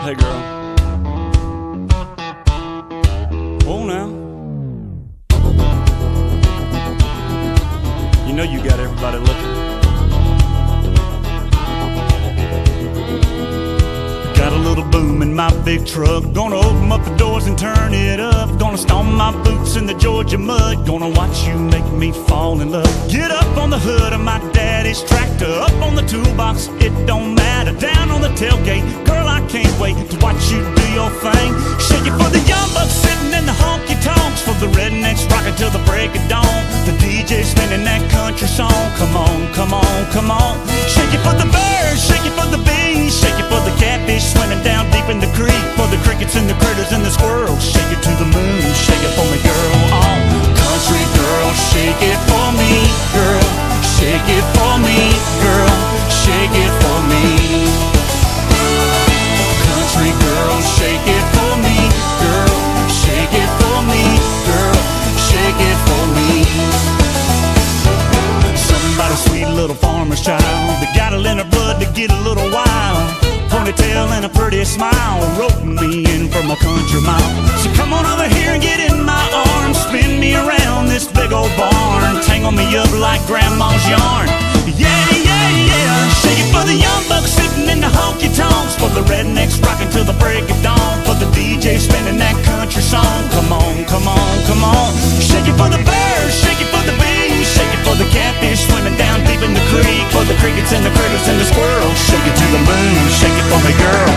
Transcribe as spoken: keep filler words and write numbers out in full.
Hey girl. Oh now. You know you got everybody looking. Got a little boom in my big truck. Gonna open up the doors and turn it up. Gonna stomp my boots in the Georgia mud. Gonna watch you make me fall in love. Get up on the hood of my daddy's tractor. Up on the toolbox, it don't matter. Down on the tailgate, girl, I can't wait to watch you do your thing. Shake it for the young bucks sitting in the honky-tonks. For the rednecks rocking till the break of dawn. The D J spinning that country song. Come on, come on, come on. Shake it for the birds, shake it for the bees. Shake it for the catfish swimming down deep in the creek. For the crickets and the critters and the squirrels. Shake it to the moon, shake it for me, girl. Oh, country girl, shake it for me, girl. Shake it for me, girl. Shake it for me. Country girl, shake it for me, girl. Shake it for me, girl. Shake it for me. Somebody sweet little farmer's child that got it in her blood to get a little wild. Ponytail and a pretty smile, roping me in from a country mile. So come on over here and get in my arms. Spin me around this big old barn. Tangle me up like grandma's yarn. Yeah, yeah, yeah. Shake it for the young bucks sitting in the honky-tonks. For the rednecks rocking till the break of dawn. For the D J spinning that country song. Come on, come on, come on. Shake it for the birds, shake it for the bees. Shake it for the catfish swimming down deep in the creek. For the crickets and the critters and the squirrels. Shake it to the moon, shake it for me, girl.